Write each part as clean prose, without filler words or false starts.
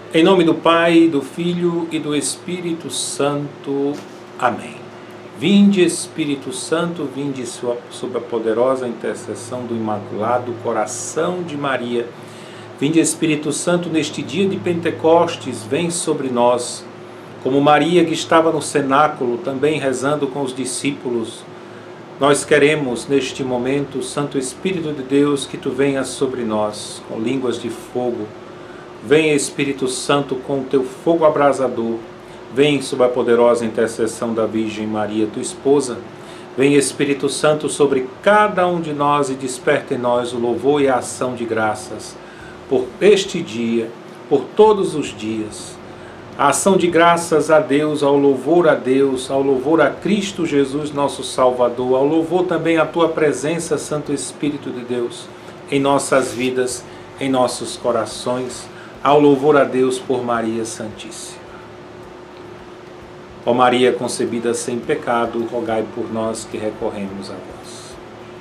Em nome do Pai, do Filho e do Espírito Santo. Amém. Vinde, Espírito Santo, vinde sob a poderosa intercessão do Imaculado Coração de Maria. Vinde, Espírito Santo, neste dia de Pentecostes, vem sobre nós. Como Maria, que estava no cenáculo, também rezando com os discípulos, nós queremos, neste momento, Santo Espírito de Deus, que Tu venhas sobre nós, com línguas de fogo. Vem, Espírito Santo, com o Teu fogo abrasador. Vem sob a poderosa intercessão da Virgem Maria, Tua esposa. Vem, Espírito Santo, sobre cada um de nós e desperta em nós o louvor e a ação de graças por este dia, por todos os dias. A ação de graças a Deus, ao louvor a Cristo Jesus, nosso Salvador, ao louvor também a Tua presença, Santo Espírito de Deus, em nossas vidas, em nossos corações, ao louvor a Deus por Maria Santíssima. Ó Maria concebida sem pecado, rogai por nós que recorremos a vós.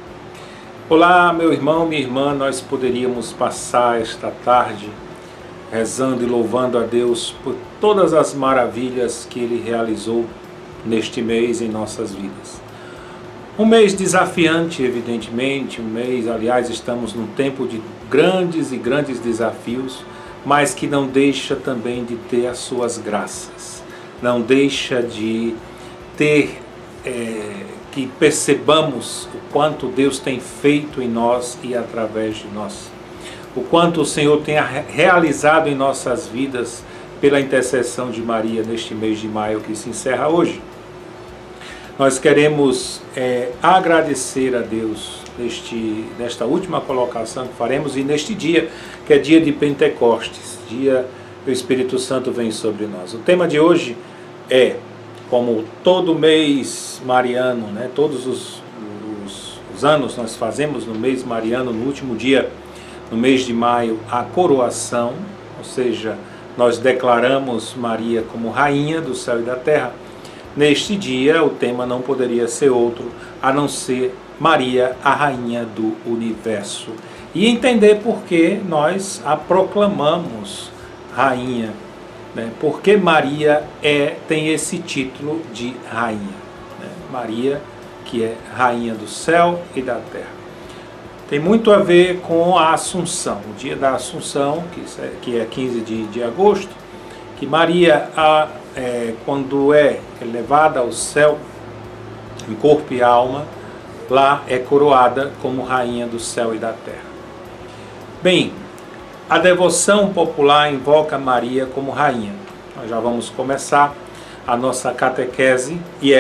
Olá, meu irmão, minha irmã, nós poderíamos passar esta tarde rezando e louvando a Deus por todas as maravilhas que Ele realizou neste mês em nossas vidas. Um mês desafiante, evidentemente, aliás, estamos num tempo de grandes e grandes desafios, mas que não deixa também de ter as suas graças, não deixa de ter, que percebamos o quanto Deus tem feito em nós e através de nós, o quanto o Senhor tem realizado em nossas vidas pela intercessão de Maria neste mês de maio que se encerra hoje. Nós queremos agradecer a Deus nesta última colocação que faremos e neste dia, que é dia de Pentecostes, dia que o Espírito Santo vem sobre nós. O tema de hoje é, como todo mês mariano, todos os anos nós fazemos no mês mariano, no último dia, no mês de maio, a coroação, ou seja, nós declaramos Maria como rainha do céu e da terra. Neste dia, o tema não poderia ser outro, a não ser Maria, a rainha do universo. E entender por que nós a proclamamos rainha, porque Maria tem esse título de rainha. Maria, que é rainha do céu e da terra. Tem muito a ver com a Assunção, o dia da Assunção, que é 15 de agosto, que Maria, quando é elevada ao céu, em corpo e alma, lá é coroada como rainha do céu e da terra. Bem, a devoção popular invoca Maria como rainha. Nós já vamos começar a nossa catequese, e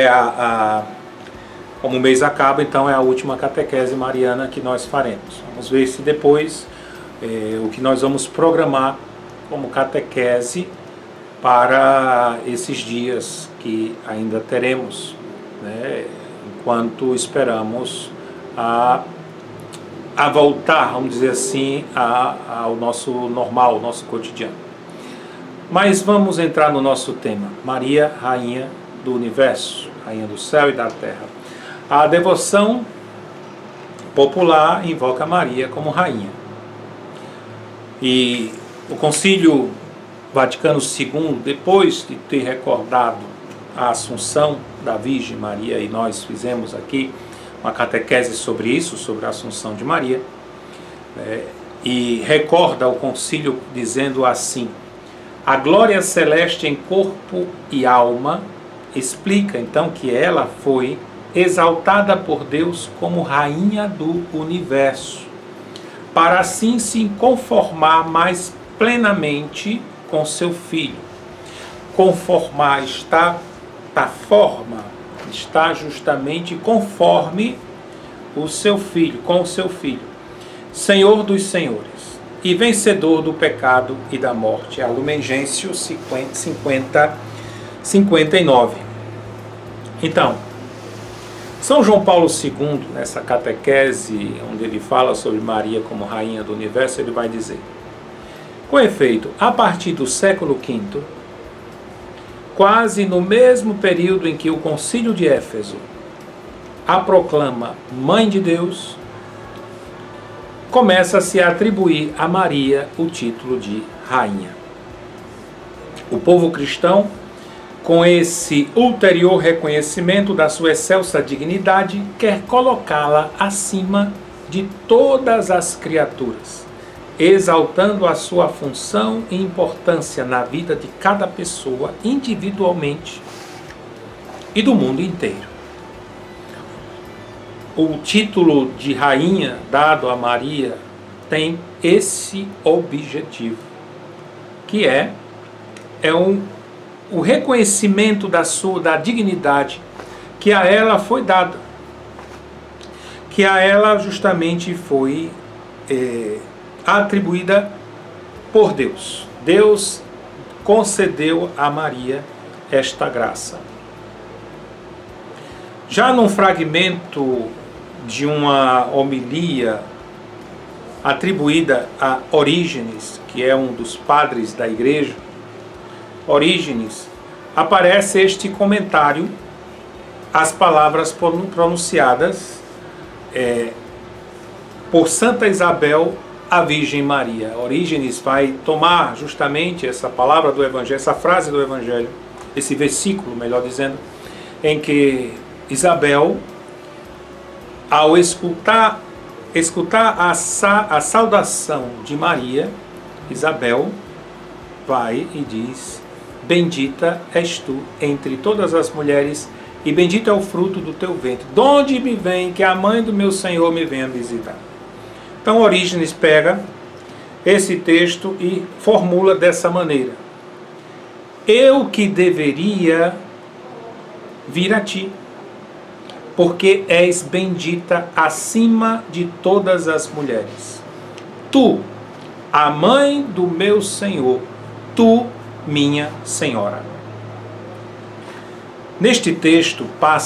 como o mês acaba, então é a última catequese mariana que nós faremos. Vamos ver se depois o que nós vamos programar como catequese para esses dias que ainda teremos, enquanto esperamos a voltar, vamos dizer assim, ao nosso normal, ao nosso cotidiano. Mas vamos entrar no nosso tema, Maria, rainha do universo, rainha do céu e da terra. A devoção popular invoca Maria como rainha. E o Concílio Vaticano II, depois de ter recordado a Assunção da Virgem Maria, e nós fizemos aqui uma catequese sobre isso, sobre a Assunção de Maria, e recorda o concílio dizendo assim: a glória celeste em corpo e alma explica então que ela foi exaltada por Deus como rainha do universo, para assim se conformar mais plenamente com seu filho. Conformar está justamente conforme o seu filho, com o seu filho, Senhor dos senhores e vencedor do pecado e da morte. É a Lumen Gentium 59. Então, São João Paulo II, nessa catequese, onde ele fala sobre Maria como rainha do universo, ele vai dizer: com efeito, a partir do século V, quase no mesmo período em que o Concílio de Éfeso a proclama Mãe de Deus, começa a se atribuir a Maria o título de rainha. O povo cristão, com esse ulterior reconhecimento da sua excelsa dignidade, quer colocá-la acima de todas as criaturas, exaltando a sua função e importância na vida de cada pessoa individualmente e do mundo inteiro. O título de rainha dado a Maria tem esse objetivo, que é o reconhecimento da dignidade que a ela foi dada, que a ela justamente foi atribuída por Deus. Deus concedeu a Maria esta graça. Já num fragmento de uma homilia atribuída a Orígenes, que é um dos padres da igreja, Orígenes, aparece este comentário às palavras pronunciadas por Santa Isabel, a Virgem Maria. Orígenes vai tomar justamente essa palavra do Evangelho, essa frase do Evangelho, esse versículo, melhor dizendo, em que Isabel, ao escutar a saudação de Maria, Isabel vai e diz: bendita és tu entre todas as mulheres, e bendito é o fruto do teu ventre. De onde me vem que a mãe do meu Senhor me venha visitar? Então Orígenes pega esse texto e formula dessa maneira: eu que deveria vir a ti, porque és bendita acima de todas as mulheres. Tu, a mãe do meu Senhor, tu, minha Senhora. Neste texto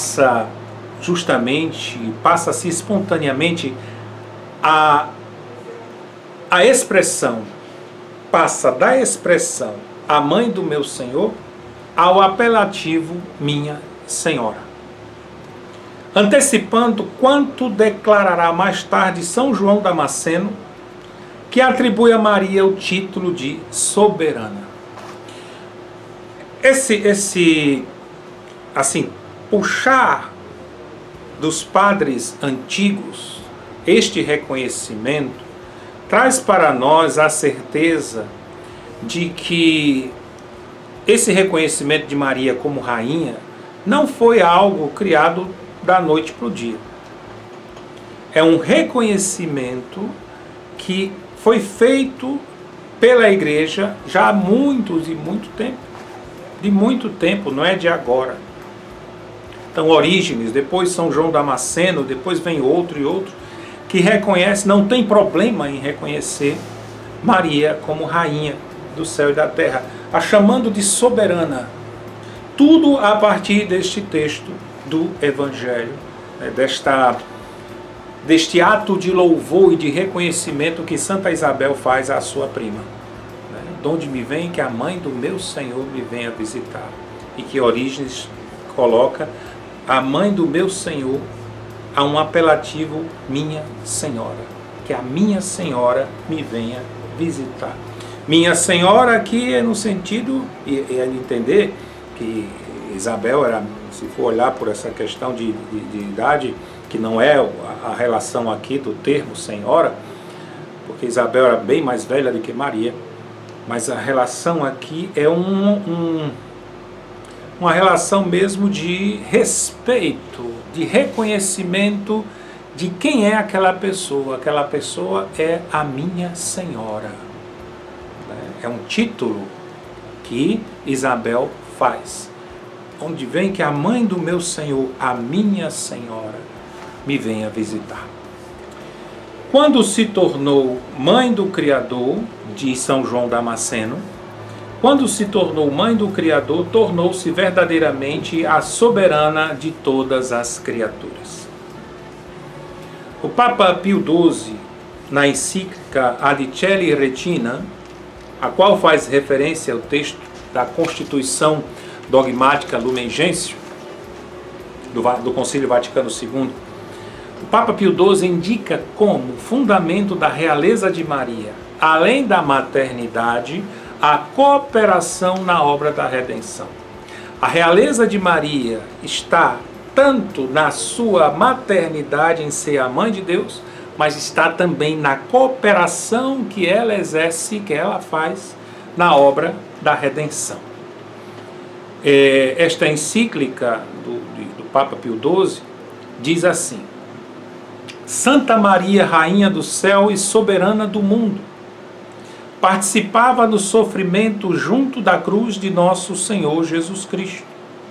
passa-se espontaneamente a expressão, passa da expressão a mãe do meu Senhor ao apelativo minha Senhora, antecipando quanto declarará mais tarde São João Damasceno, que atribui a Maria o título de soberana. Puxar dos padres antigos este reconhecimento traz para nós a certeza de que esse reconhecimento de Maria como rainha não foi algo criado da noite para o dia. É um reconhecimento que foi feito pela igreja já há muito tempo, não é de agora. Então Orígenes, depois São João Damasceno, depois vem outro e outro, que reconhece, não tem problema em reconhecer Maria como rainha do céu e da terra, a chamando de soberana. Tudo a partir deste texto do Evangelho, né, deste ato de louvor e de reconhecimento que Santa Isabel faz à sua prima. Né, de onde me vem que a mãe do meu Senhor me venha visitar. E que Orígenes coloca a mãe do meu Senhor a um apelativo minha Senhora. Que a minha Senhora me venha visitar. Minha Senhora aqui é no sentido, e é entender que Isabel era, se for olhar por essa questão de idade, que não é a relação aqui do termo Senhora, porque Isabel era bem mais velha do que Maria, mas a relação aqui é uma relação mesmo de respeito, de reconhecimento de quem é aquela pessoa. Aquela pessoa é a minha Senhora. É um título que Isabel faz. Onde vem que a mãe do meu Senhor, a minha Senhora, me venha visitar. Quando se tornou mãe do Criador, diz São João Damasceno, quando se tornou mãe do Criador, tornou-se verdadeiramente a soberana de todas as criaturas. O Papa Pio XII, na encíclica Adicelli Retina, a qual faz referência ao texto da Constituição Dogmática Lumen Gentium, do Concílio Vaticano II, o Papa Pio XII indica como fundamento da realeza de Maria, além da maternidade, a cooperação na obra da redenção. A realeza de Maria está tanto na sua maternidade em ser a mãe de Deus, mas está também na cooperação que ela exerce, que ela faz na obra da redenção. Esta encíclica do Papa Pio XII diz assim: Santa Maria, Rainha do céu e soberana do mundo, participava no sofrimento junto da cruz de nosso Senhor Jesus Cristo.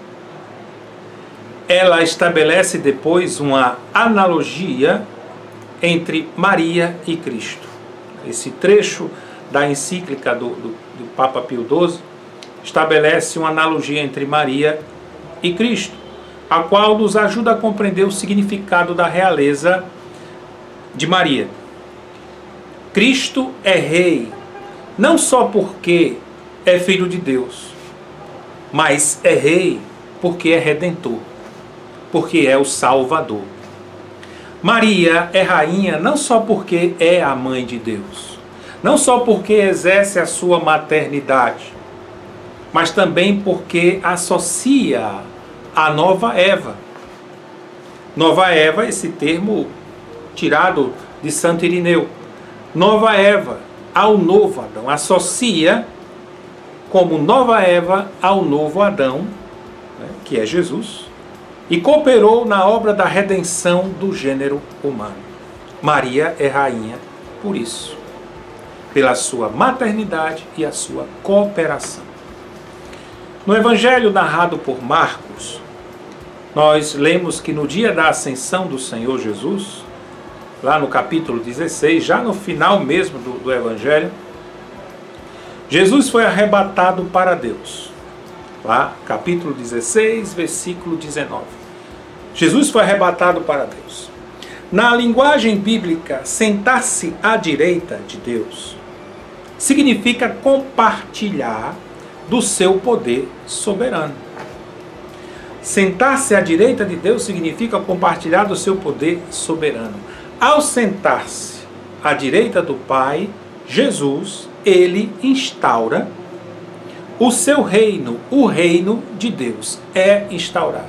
Ela estabelece depois uma analogia entre Maria e Cristo. Esse trecho da encíclica do Papa Pio XII estabelece uma analogia entre Maria e Cristo, a qual nos ajuda a compreender o significado da realeza de Maria. Cristo é rei, não só porque é filho de Deus, mas é rei porque é redentor, porque é o Salvador. Maria é rainha não só porque é a mãe de Deus, não só porque exerce a sua maternidade, mas também porque associa a nova Eva. Nova Eva, esse termo tirado de Santo Irineu. Nova Eva ao novo Adão. Associa como nova Eva ao novo Adão, né, que é Jesus, e cooperou na obra da redenção do gênero humano. Maria é rainha por isso, pela sua maternidade e a sua cooperação. No Evangelho narrado por Marcos, nós lemos que no dia da ascensão do Senhor Jesus, lá no capítulo 16, já no final mesmo do Evangelho, Jesus foi arrebatado para Deus. Lá, capítulo 16, versículo 19. Jesus foi arrebatado para Deus. Na linguagem bíblica, sentar-se à direita de Deus significa compartilhar do seu poder soberano. Sentar-se à direita de Deus significa compartilhar do seu poder soberano. Ao sentar-se à direita do Pai, Jesus, ele instaura o seu reino, o reino de Deus é instaurado.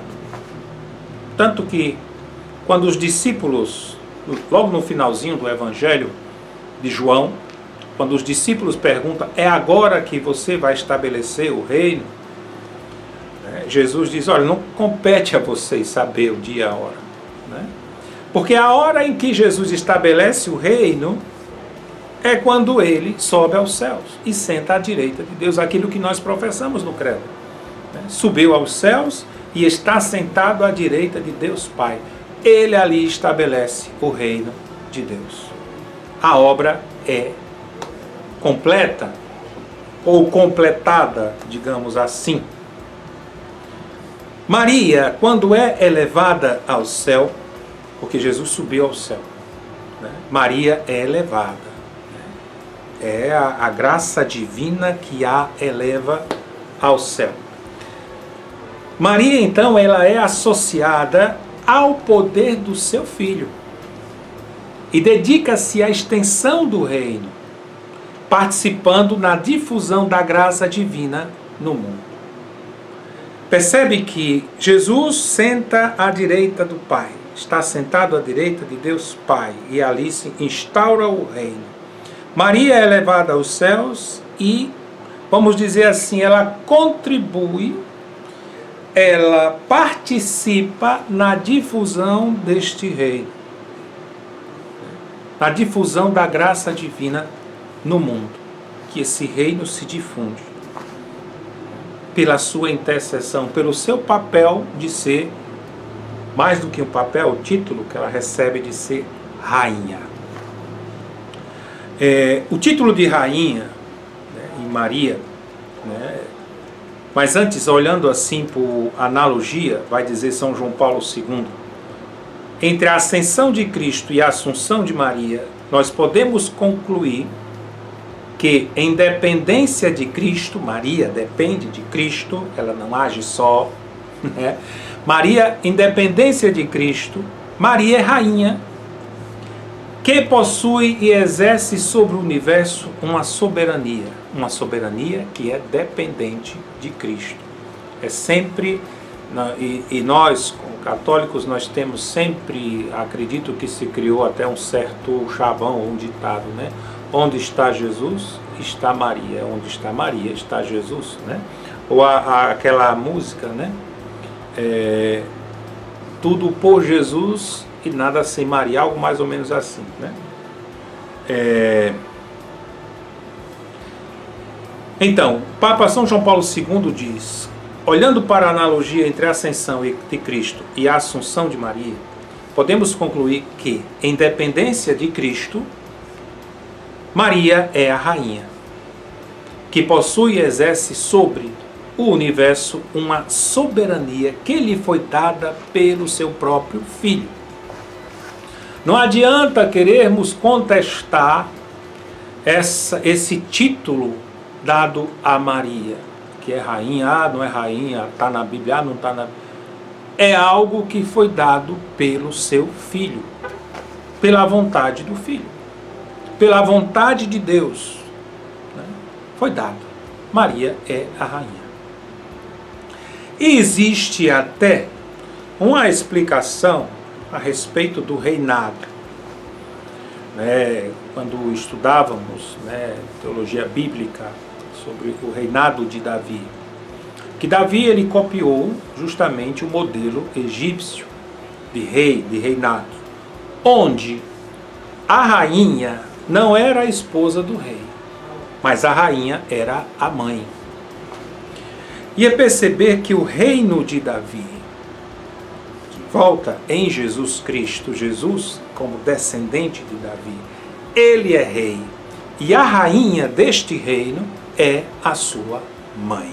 Tanto que, quando os discípulos, logo no finalzinho do Evangelho de João, quando os discípulos perguntam, é agora que você vai estabelecer o reino? Jesus diz, olha, não compete a vocês saber o dia e a hora. Né? Porque a hora em que Jesus estabelece o reino é quando ele sobe aos céus e senta à direita de Deus, aquilo que nós professamos no credo. Né? Subiu aos céus e está sentado à direita de Deus Pai. Ele ali estabelece o reino de Deus. A obra é completa, ou completada, digamos assim. Maria, quando é elevada ao céu, porque Jesus subiu ao céu, né? Maria é elevada. Né? É a graça divina que a eleva ao céu. Maria, então, ela é associada ao poder do seu Filho e dedica-se à extensão do reino, participando na difusão da graça divina no mundo. Percebe que Jesus senta à direita do Pai, está sentado à direita de Deus Pai, e ali se instaura o reino. Maria é levada aos céus e, vamos dizer assim, ela contribui, ela participa na difusão deste reino, na difusão da graça divina no mundo, que esse reino se difunde pela sua intercessão, pelo seu papel de ser, mais do que um papel, o título que ela recebe de ser rainha. O título de rainha, né, em Maria, né, mas antes, olhando assim por analogia, vai dizer São João Paulo II, entre a ascensão de Cristo e a assunção de Maria, nós podemos concluir que, em dependência de Cristo, Maria depende de Cristo, ela não age só, né? Maria, em dependência de Cristo, Maria é rainha, que possui e exerce sobre o universo uma soberania que é dependente de Cristo. É sempre, e nós, como católicos, nós temos sempre, acredito que se criou até um certo chavão, um ditado, né? Onde está Jesus, está Maria. Onde está Maria, está Jesus, né? Ou aquela música, né? Tudo por Jesus e nada sem Maria, algo mais ou menos assim, né? Então, Papa São João Paulo II diz: olhando para a analogia entre a ascensão de Cristo e a assunção de Maria, podemos concluir que, em dependência de Cristo, Maria é a rainha, que possui e exerce sobre o universo uma soberania que lhe foi dada pelo seu próprio Filho. Não adianta querermos contestar esse título dado a Maria, que é rainha, não é rainha, está na Bíblia, não está na Bíblia. É algo que foi dado pelo seu Filho, pela vontade do Filho, pela vontade de Deus, né? Foi dado. Maria é a rainha. E existe até uma explicação a respeito do reinado. Quando estudávamos, teologia bíblica sobre o reinado de Davi, que Davi ele copiou justamente o modelo egípcio de rei, de reinado, onde a rainha não era a esposa do rei, mas a rainha era a mãe. E é perceber que o reino de Davi, que volta em Jesus Cristo, Jesus como descendente de Davi, ele é rei, e a rainha deste reino é a sua mãe.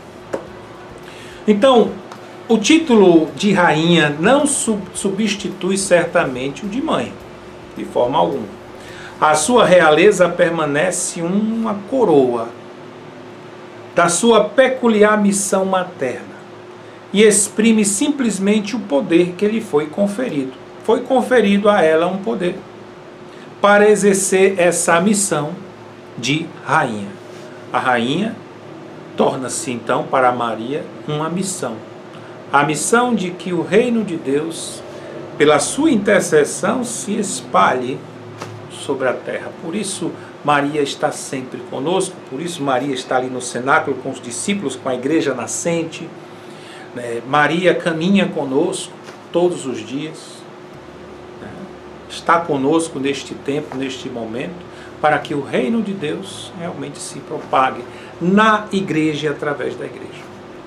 Então, o título de rainha não substitui certamente o de mãe, de forma alguma. A sua realeza permanece uma coroa da sua peculiar missão materna e exprime simplesmente o poder que lhe foi conferido. Foi conferido a ela um poder para exercer essa missão de rainha. A rainha torna-se então para Maria uma missão. A missão de que o reino de Deus, pela sua intercessão, se espalhe sobre a terra. Por isso Maria está sempre conosco, por isso Maria está ali no cenáculo com os discípulos, com a igreja nascente. Maria caminha conosco todos os dias, está conosco neste tempo, neste momento, para que o reino de Deus realmente se propague na igreja e através da igreja.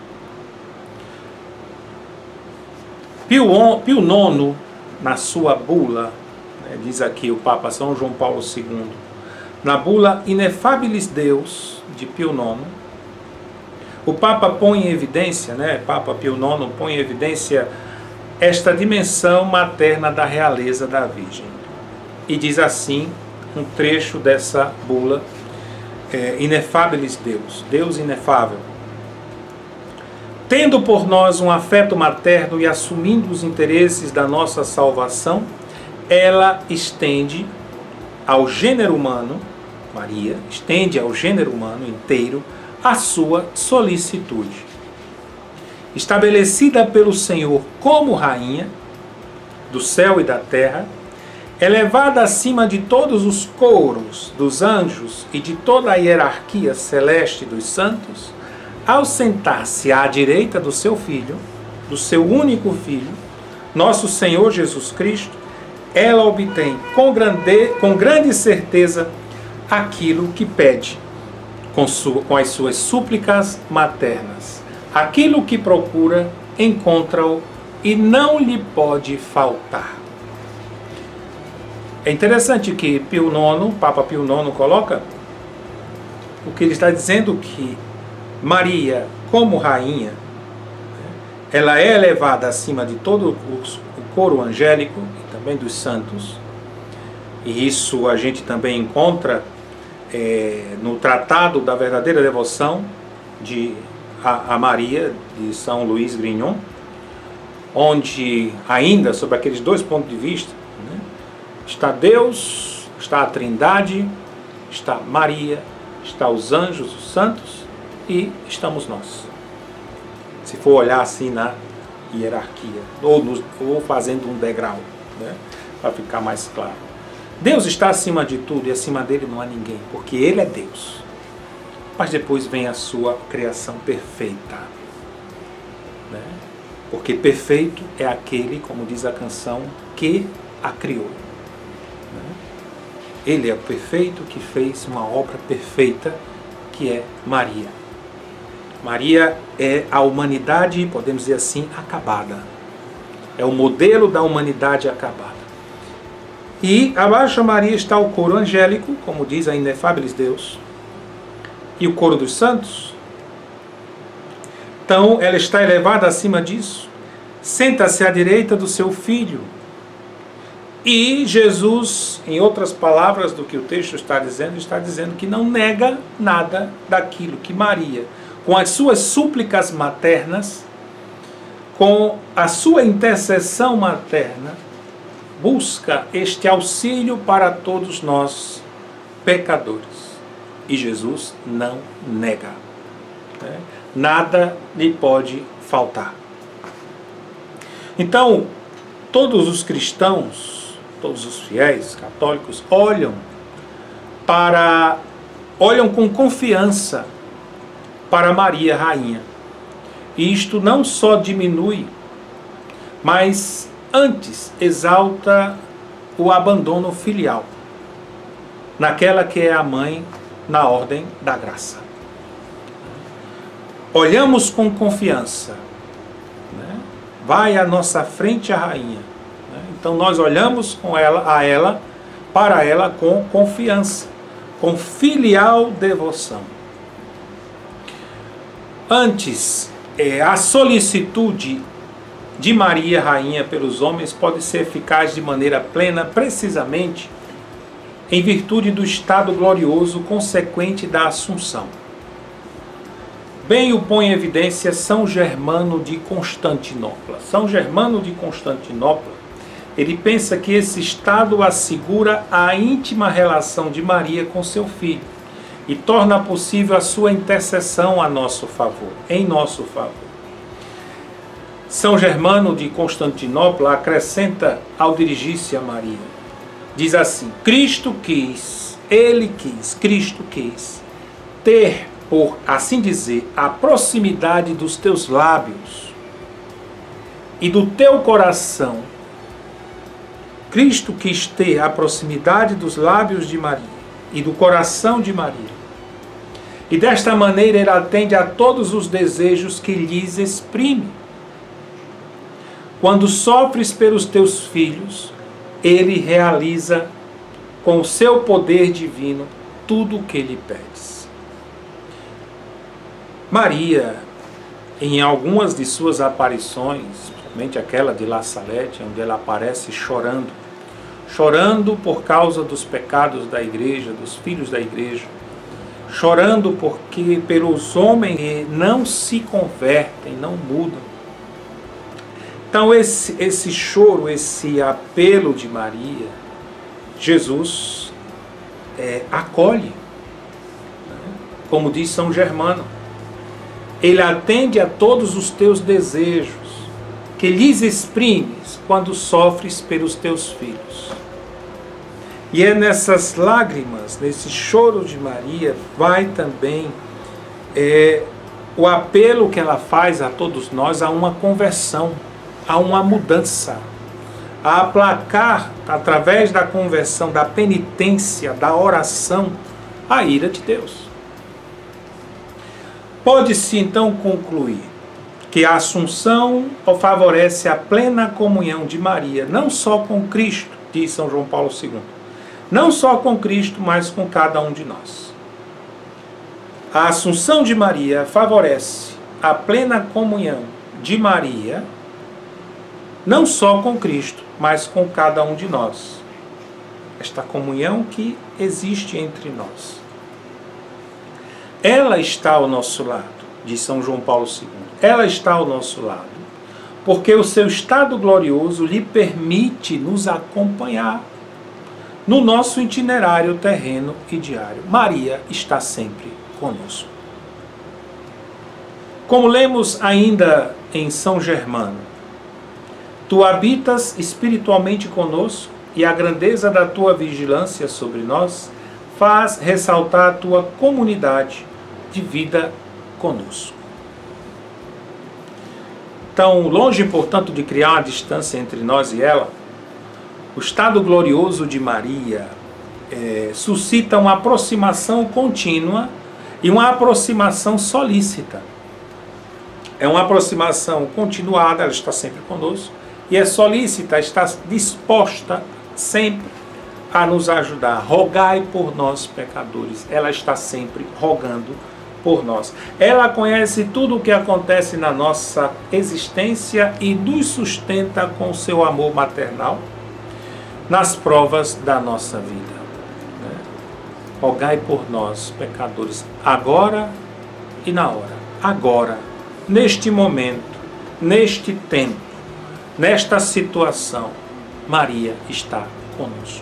Pio IX, na sua bula, diz aqui o Papa São João Paulo II, na bula Ineffabilis Deus, de Pio IX, o Papa põe em evidência, Papa Pio IX põe em evidência esta dimensão materna da realeza da Virgem. E diz assim, um trecho dessa bula, Ineffabilis Deus, Deus inefável. Tendo por nós um afeto materno e assumindo os interesses da nossa salvação, ela estende ao gênero humano, Maria, estende ao gênero humano inteiro a sua solicitude. Estabelecida pelo Senhor como rainha do céu e da terra, elevada acima de todos os coros dos anjos e de toda a hierarquia celeste dos santos, ao sentar-se à direita do seu Filho, do seu único Filho, nosso Senhor Jesus Cristo, ela obtém com grande certeza aquilo que pede, com as suas súplicas maternas. Aquilo que procura, encontra-o e não lhe pode faltar. É interessante que Papa Pio IX coloca o que ele está dizendo, que Maria, como rainha, ela é elevada acima de todo o coro angélico e também dos santos. E isso a gente também encontra no Tratado da Verdadeira Devoção a Maria, de São Luís Grignon, onde ainda, sobre aqueles dois pontos de vista, Está Deus, está a Trindade, está Maria, está os anjos, os santos e estamos nós. Se for olhar assim na hierarquia, ou fazendo um degrau, né, para ficar mais claro. Deus está acima de tudo e acima dele não há ninguém, porque ele é Deus. Mas depois vem a sua criação perfeita, né? Porque perfeito é aquele, como diz a canção, que a criou. Ele é o perfeito que fez uma obra perfeita, que é Maria. Maria é a humanidade, podemos dizer assim, acabada. É o modelo da humanidade acabada. E abaixo de Maria está o coro angélico, como diz a Inefáveis Deus, e o coro dos santos. Então, ela está elevada acima disso. Senta-se à direita do seu filho. E Jesus, em outras palavras do que o texto está dizendo que não nega nada daquilo que Maria, com as suas súplicas maternas, com a sua intercessão materna, busca este auxílio para todos nós, pecadores. E Jesus não nega, né? Nada lhe pode faltar. Então, todos os cristãos, todos os fiéis católicos olham com confiança para Maria Rainha. E isto não só diminui, mas antes exalta o abandono filial naquela que é a mãe na ordem da graça. Olhamos com confiança, né? Vai à nossa frente a rainha. Então nós olhamos para ela com confiança, com filial devoção. Antes, a solicitude de Maria Rainha pelos homens pode ser eficaz de maneira plena, precisamente em virtude do estado glorioso consequente da Assunção. Bem o põe em evidência São Germano de Constantinopla. São Germano de Constantinopla, ele pensa que esse estado assegura a íntima relação de Maria com seu filho e torna possível a sua intercessão a nosso favor, em nosso favor. São Germano de Constantinopla acrescenta ao dirigir-se a Maria, diz assim: Cristo quis ter, por assim dizer, a proximidade dos teus lábios e do teu coração. Cristo quis ter a proximidade dos lábios de Maria e do coração de Maria. E desta maneira ele atende a todos os desejos que lhes exprime. Quando sofres pelos teus filhos, ele realiza com o seu poder divino tudo o que lhe pedes. Maria, em algumas de suas aparições, principalmente aquela de La Salette, onde ela aparece chorando por causa dos pecados da igreja, dos filhos da igreja, chorando porque pelos homens que não se convertem, não mudam. Então esse choro, esse apelo de Maria, Jesus acolhe, né? Como diz São Germano, ele atende a todos os teus desejos, que lhes exprimes quando sofres pelos teus filhos. E é nessas lágrimas, nesse choro de Maria, vai também o apelo que ela faz a todos nós a uma conversão, a uma mudança, a aplacar, através da conversão, da penitência, da oração, a ira de Deus. Pode-se então concluir que a Assunção favorece a plena comunhão de Maria, não só com Cristo, diz São João Paulo II, não só com Cristo, mas com cada um de nós. A Assunção de Maria favorece a plena comunhão de Maria, não só com Cristo, mas com cada um de nós. Esta comunhão que existe entre nós. Ela está ao nosso lado, diz São João Paulo II. Ela está ao nosso lado, porque o seu estado glorioso lhe permite nos acompanhar. no nosso itinerário terreno e diário. Maria está sempre conosco. Como lemos ainda em São Germano, tu habitas espiritualmente conosco e a grandeza da tua vigilância sobre nós faz ressaltar a tua comunidade de vida conosco. Então, longe, portanto, de criar uma distância entre nós e ela, o estado glorioso de Maria suscita uma aproximação contínua e uma aproximação solícita. É uma aproximação continuada, ela está sempre conosco, e é solícita, está disposta sempre a nos ajudar. Rogai por nós, pecadores. Ela está sempre rogando por nós. Ela conhece tudo o que acontece na nossa existência e nos sustenta com o seu amor maternal nas provas da nossa vida. Rogai por nós, pecadores, agora e na hora. Agora, neste momento, neste tempo, nesta situação, Maria está conosco.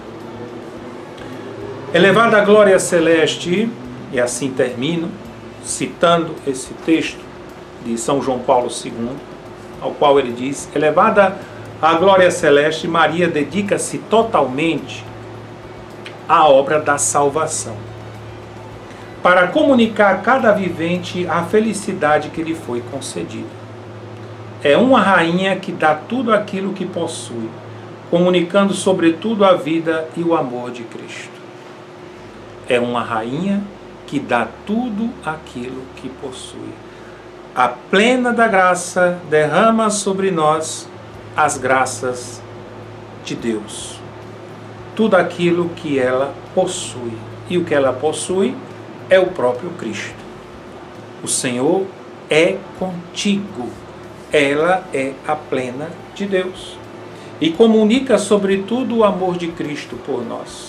Elevada a glória celeste, e assim termino, citando esse texto de São João Paulo II, ao qual ele diz: elevada a glória celeste, Maria dedica-se totalmente à obra da salvação, para comunicar a cada vivente a felicidade que lhe foi concedida. É uma rainha que dá tudo aquilo que possui, comunicando sobretudo a vida e o amor de Cristo. É uma rainha que dá tudo aquilo que possui. A plena da graça derrama sobre nós as graças de Deus. Tudo aquilo que ela possui. E o que ela possui é o próprio Cristo. O Senhor é contigo. Ela é a plena de Deus. E comunica sobretudo o amor de Cristo por nós.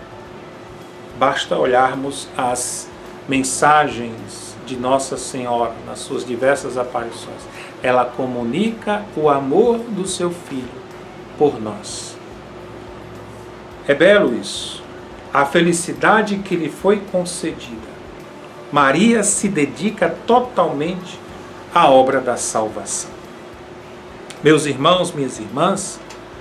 Basta olharmos as mensagens de Nossa Senhora nas suas diversas aparições. Ela comunica o amor do seu Filho por nós. É belo isso. A felicidade que lhe foi concedida. Maria se dedica totalmente à obra da salvação. Meus irmãos, minhas irmãs,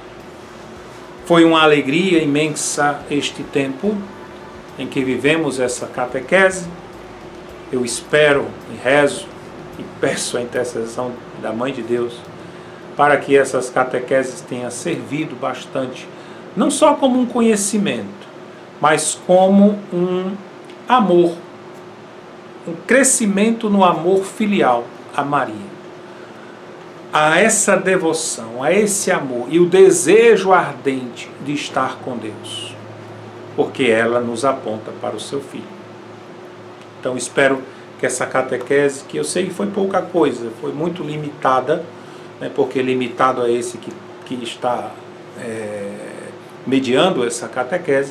foi uma alegria imensa este tempo em que vivemos essa catequese. Eu espero e rezo e peço a intercessão da Mãe de Deus para que essas catequeses tenham servido bastante, não só como um conhecimento, mas como um amor, um crescimento no amor filial a Maria, a essa devoção, a esse amor e o desejo ardente de estar com Deus, porque ela nos aponta para o seu Filho. Então espero que essa catequese, que eu sei que foi pouca coisa, foi muito limitada, né, porque limitado é esse que está mediando essa catequese,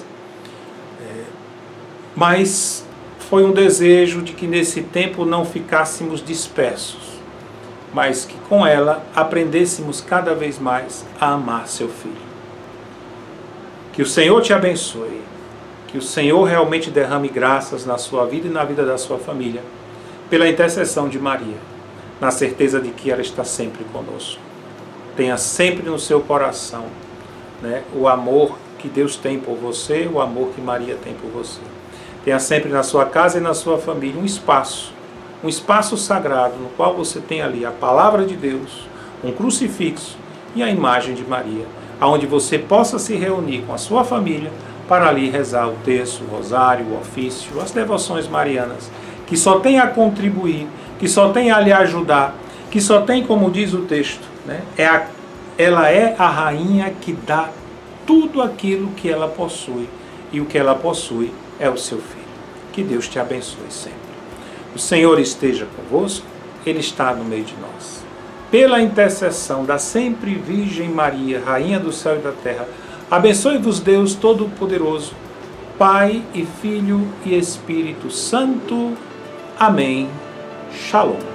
mas foi um desejo de que nesse tempo não ficássemos dispersos, mas que com ela aprendêssemos cada vez mais a amar seu Filho. Que o Senhor te abençoe, que o Senhor realmente derrame graças na sua vida e na vida da sua família, pela intercessão de Maria, na certeza de que ela está sempre conosco. Tenha sempre no seu coração, né, o amor que Deus tem por você, o amor que Maria tem por você. Tenha sempre na sua casa e na sua família um espaço sagrado, no qual você tem ali a palavra de Deus, um crucifixo e a imagem de Maria, onde você possa se reunir com a sua família para ali rezar o terço, o rosário, o ofício, as devoções marianas, que só tem a contribuir, que só tem a lhe ajudar, que só tem, como diz o texto, né, ela é a rainha que dá tudo aquilo que ela possui, e o que ela possui é o seu Filho. Que Deus te abençoe sempre. O Senhor esteja convosco, Ele está no meio de nós. Pela intercessão da sempre Virgem Maria, Rainha do céu e da terra, abençoe-vos Deus Todo-Poderoso, Pai e Filho e Espírito Santo. Amém. Shalom.